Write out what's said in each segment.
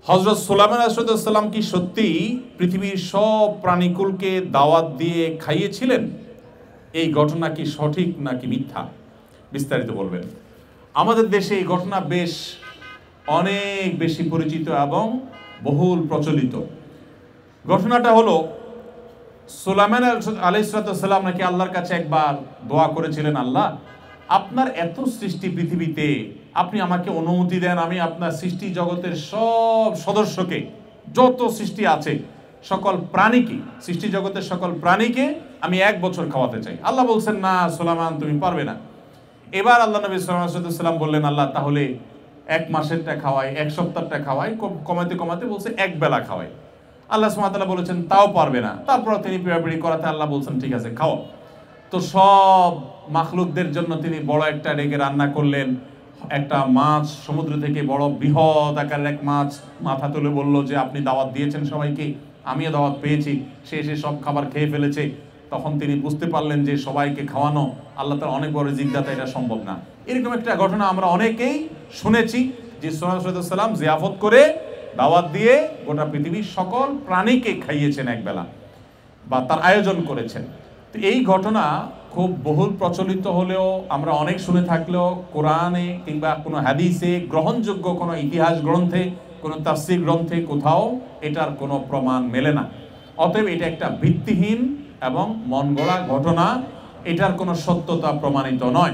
হযরত সুলাইমান আলাইহিস সালাম কি সত্যি পৃথিবীর সব প্রাণীকুলকে দাওয়াত দিয়ে খাইয়েছিলেন? এই ঘটনা কি সঠিক নাকি মিথ্যা? বিস্তারিত বলবেন। আমাদের দেশে এই ঘটনা বেশ অনেক বেশি পরিচিত এবং বহুল প্রচলিত। ঘটনাটা হলো, সুলাইমান আলাইহিস সালাম নাকি আল্লাহর কাছে একবার দোয়া করেছিলেন, আল্লাহ আপনার এত সৃষ্টি পৃথিবীতে, আপনি আমাকে অনুমতি দেন আমি আপনার সৃষ্টি জগতের সব সদস্যকে, যত সৃষ্টি আছে সকল প্রাণীকে, সৃষ্টি জগতের সকল প্রাণীকে আমি 1 বছর খাওয়াতে চাই। আল্লাহ বলছেন, না সুলাইমান তুমি পারবে না। এবার আল্লাহ নবী সাল্লাল্লাহু আলাইহি ওয়াসাল্লাম বললেন, আল্লাহ তাহলে 1 মাসেরটা খাওয়াই, 1 সপ্তাহটা খাওয়াই, কমাতে কমাতে বলছে 1 বেলা খাওয়াই। আল্লাহ সুবহানাহু ওয়া তাআলা বলেছেন তাও পারবে না। তারপর তিনি পিড়াপিড়ি করাতে আল্লাহ বলছেন ঠিক আছে খাও। তো সব মাখলুকদের জন্য তিনি বড় একটা ডেকে রান্না করলেন। একটা মাছ সমুদ্র থেকে, বড় বৃহৎ আকারের এক মাছ মাথা তুলে বলল যে আপনি দাওয়াত দিয়েছেন সবাইকে, আমিও দাওয়াত পেয়েছি। সে এসে সব খাবার খেয়ে ফেলেছে। তখন তিনি বুঝতে পারলেন যে সবাইকে খাওয়ানো আল্লাহ তাআলা অনেক বড় জিজ্ঞাসা, এটা সম্ভব না। এরকম একটা ঘটনা আমরা অনেকেই শুনেছি যে সুলাইমান আলাইহিস সালাম জিয়াফত করে দাওয়াত দিয়ে গোটা পৃথিবীর সকল প্রাণীকে খাইয়েছেন একবেলা, বা তার আয়োজন করেছেন। তো এই ঘটনা খুব বহুল প্রচলিত হলেও, আমরা অনেক শুনে থাকলেও কোরআনে কিংবা কোনো হাদিসে, গ্রহণযোগ্য কোনো ইতিহাস গ্রন্থে, কোনো তাফসীর গ্রন্থে কোথাও এটার কোনো প্রমাণ মেলে না। অতএব এটা একটা ভিত্তিহীন এবং মন গড়া ঘটনা, এটার কোনো সত্যতা প্রমাণিত নয়।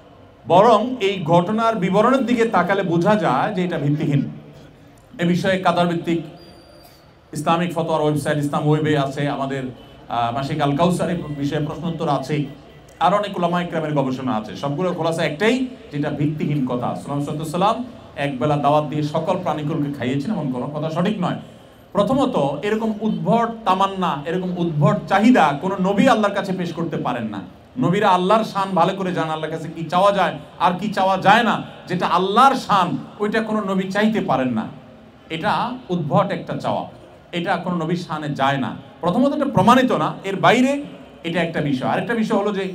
বরং এই ঘটনার বিবরণের দিকে তাকালে বোঝা যায় যে এটা ভিত্তিহীন। এ বিষয়ে কাতার ভিত্তিক ইসলামিক ফতোয়ার ওয়েবসাইট ইসলাম ওয়েবে আছে, আমাদের মাসিক আল কাউসারের বিষয়ে প্রশ্নোত্তর আছে, আর অনেক উলামা ইকরামের গবেষণা আছে। সবগুলো খোলাসা একটাই, যেটা ভিত্তিহীন কথা। সুলাইমান আলাইহিস সালাম একবেলা দাওয়াত দিয়ে সকল প্রাণীকুলকে খাইয়েছেন, এমন কোনো কথা সঠিক নয়। প্রথমত, এরকম উদ্ভট তামান্না, এরকম উদ্ভট চাহিদা কোনো নবী আল্লাহর কাছে পেশ করতে পারেন না। নবীরা আল্লাহর শান ভালো করে জানেন, আল্লাহর কাছে কি চাওয়া যায় আর কি চাওয়া যায় না। যেটা আল্লাহর শান ওইটা কোনো নবী চাইতে পারেন না। এটা উদ্ভট একটা চাওয়া, এটা কোনো নবীর শানে যায় না। প্রথমত এটা প্রমাণিত না, এর বাইরে এটা একটা বিষয়। আরেকটা বিষয় হলো যে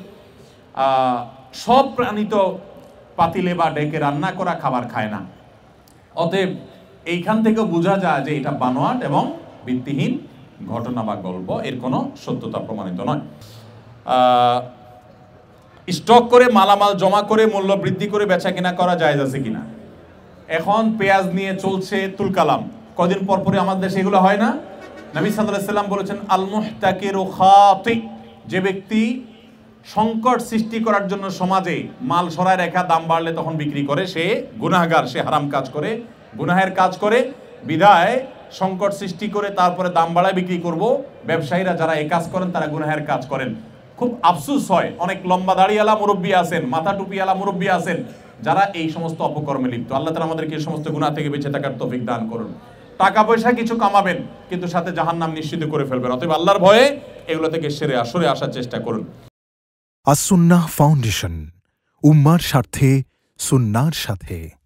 সব প্রাণী তো পাতিলে বা ডেকে রান্না করা খাবার খায় না। অতএব এইখান থেকেও বোঝা যায় যে এটা বানোয়াট এবং ভিত্তিহীন ঘটনা বা গল্প, এর কোনো সত্যতা প্রমাণিত নয়। স্টক করে মালামাল জমা করে মূল্য বৃদ্ধি করে বেচা কিনা করা জায়েজ আছে কিনা? এখন পেঁয়াজ নিয়ে চলছে তুলকালাম, কদিন পর পরে আমাদের দেশে এগুলো হয় না? নবী সাল্লাল্লাহু আলাইহি সাল্লাম বলেছেন, আল মুহতাকিরু খাতি, যে ব্যক্তি সংকট সৃষ্টি করার জন্য সমাজে মাল সরায় রেখা, দাম বাড়লে তখন বিক্রি করে, সে গুনাহগার, সে হারাম কাজ করে, গুনাহের কাজ করে। বিধায় সংকট সৃষ্টি করে তারপরে দাম বাড়ায় বিক্রি করব। ব্যবসায়ীরা যারা এই কাজ করেন তারা গুনাহের কাজ করেন। খুব আফসোস হয়, অনেক লম্বা দাড়িওয়ালা মুরব্বী আছেন, মাথা টুপিওয়ালা মুরব্বী আছেন, যারা এই সমস্ত অপকর্মে লিপ্ত। আল্লাহ তাআলা আমাদেরকে এই সমস্ত গুনাহ থেকে বেঁচে থাকার তৌফিক দান করুন। টাকা পয়সা কিছু কামাবেন, কিন্তু সাথে জাহান্নাম নিশ্চিত করে ফেলবেন। অতএব আল্লাহর ভয়ে এগুলো থেকে সরে আসার চেষ্টা করুন। আস-সুন্নাহ ফাউন্ডেশন, উম্মার স্বার্থে সুন্নাহর সাথে।